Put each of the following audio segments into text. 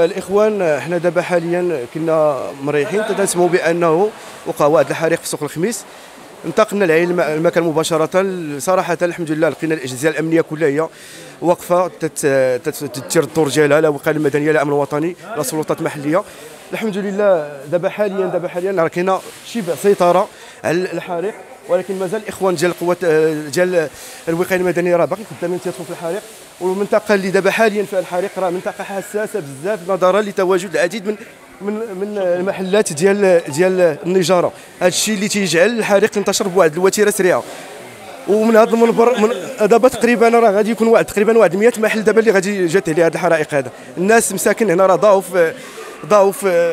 الاخوان حنا دابا حاليا كنا مريحين تنسمعوا بانه وقع واحد الحريق في سوق الخميس. انتقلنا المكان مباشره. صراحه الحمد لله لقينا الاجهزه الامنيه كلها هي واقفه تدير الدور ديالها، لا وقايه المدنيه لا امن وطني لا سلطات محليه. الحمد لله دابا حاليا كاينه شبه سيطره على الحريق، ولكن مازال الاخوان ديال القوات ديال الوقايه المدنيه راه باقي خدامين تيدخلوا في الحريق. والمنطقه اللي دابا حاليا فيها الحريق راه منطقه حساسه بزاف نظرا لتواجد العديد من المحلات ديال النجاره. هذا الشيء اللي تيجعل الحريق ينتشر بواحد الوتيره سريعه. ومن هذا المنبر دابا تقريبا راه غادي يكون واحد 100 محل دابا اللي غادي جات عليه هذا الحرائق. هذا الناس مساكن هنا راه ضاعوا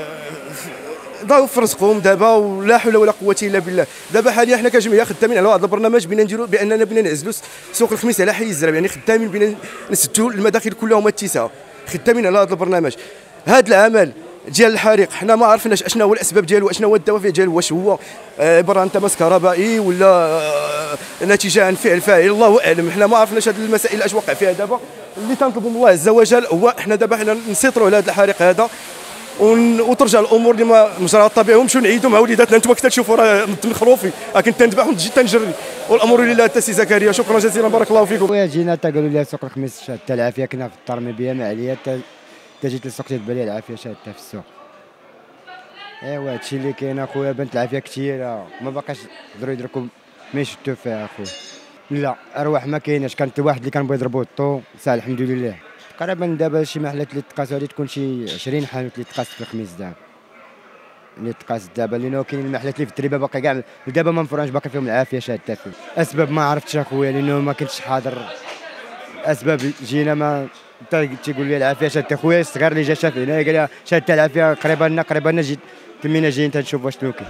في رزقهم دابا، ولا حول ولا قوه الا بالله. دابا حاليا حنا كجمعيه خدامين على واحد البرنامج باننا بنا نعزلوا سوق الخميس على حي الزراب، يعني خدامين بنا نسدوا المداخل كلهم التسعه، خدامين على هذا البرنامج. هذا العمل ديال الحريق حنا ما عرفناش اشنا هو الاسباب ديالو، اشنا هو الدوافع ديالو، واش هو عباره عن تماس كهربائي ولا نتيجه عن فعل فاعل، الله اعلم. حنا ما عرفناش هذه المسائل اش وقع فيها. دابا اللي تنطلبوا من الله عز وجل هو حنا دابا نسيطروا على هذا الحريق هذا، وترجع الامور لما مجراها الطبيعي، ونمشيو نعيدوا مع وليداتنا. انتم كتشوفوا راه مخروفي، لكن تنذبح ونجي تنجري، والامور لله. السي زكريا شكرا جزيلا، بارك الله فيكم. خويا جينا تا قالوا لي سوق الخميس شاد العافيه، كنا في الدار بيا ما عليا تا جيت للسوق تبان لي العافيه شاده في السوق. ايوا هادشي اللي كاين اخويا، بنت العافيه كثيره ما باقاش يقدروا يدركوا ما يشدوا فيها اخويا. لا ارواح ما كايناش، كانت واحد اللي كان بغى يضربوا الطو ساعه الحمد لله. تقريبا دابا شي محلات اللي تقاسوا غادي تكون شي 20 حانوت اللي تقاست في الخميس دابا، اللي تقاست دابا، لانه كاينين المحلات اللي في التريبه باقي كاع دابا ما مفرانش باقي فيهم العافيه شاده فيه. اسباب ما عرفتش اخويا لانه ما كنتش حاضر. اسباب جينا ما تيقول لي العافيه شاده خويا الصغير اللي جا شاف هنا قال لي شاده العافيه قريبا جيت تمينا جايين تنشوف واش لوكي.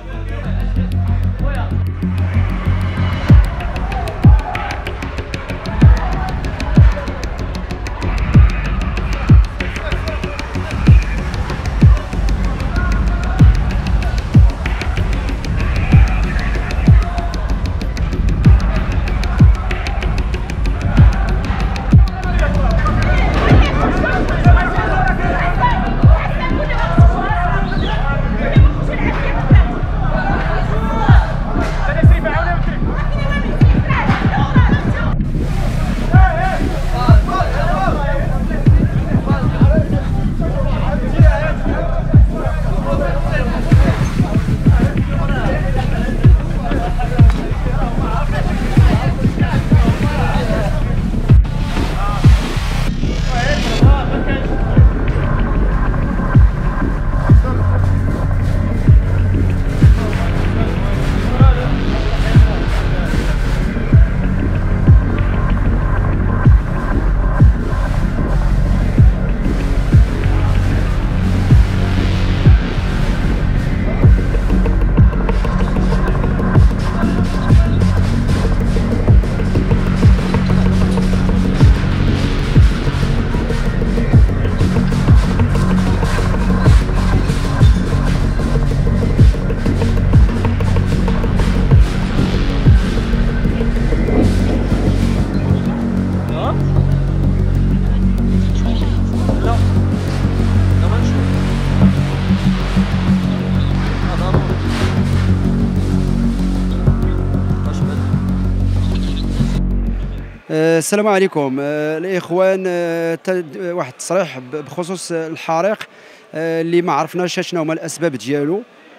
السلام عليكم الاخوان. واحد التصريح بخصوص الحريق اللي ما عرفناش شنو هما الاسباب ديالو.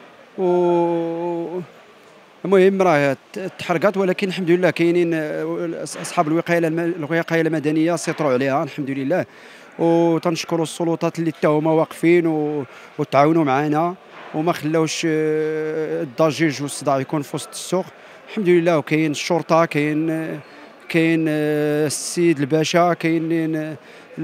المهم راه تحرقات، ولكن الحمد لله كاينين اصحاب الوقايه المدنيه سيطروا عليها الحمد لله، وتنشكروا السلطات اللي تا هما واقفين وتعاونوا معنا وما خلاوش الضجيج والصداع يكون في وسط السوق الحمد لله. وكاين الشرطه، كاين السيد الباشا، كاينين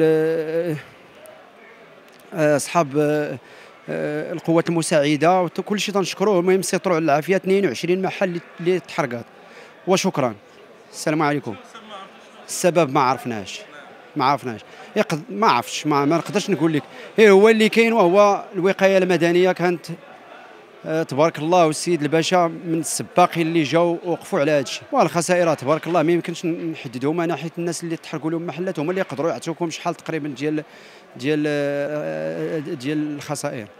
اصحاب القوات المساعده وكل شيء تنشكروه. المهم سيطروا على العافيه. 22 محل اللي تحرقات وشكرا. السلام عليكم. السبب ما عرفناش ما عرفتش، ما نقدرش نقول لك. هو اللي كاين وهو الوقايه المدنيه كانت تبارك الله، والسيد الباشا من السباقين اللي جاوا وقفوا على هذا الشيء. والخسائر تبارك الله ما يمكنش نحددهم انا، حيت الناس اللي تحرقوا لهم محلات هما اللي يقدروا يعطوكم شحال تقريبا ديال الخسائر.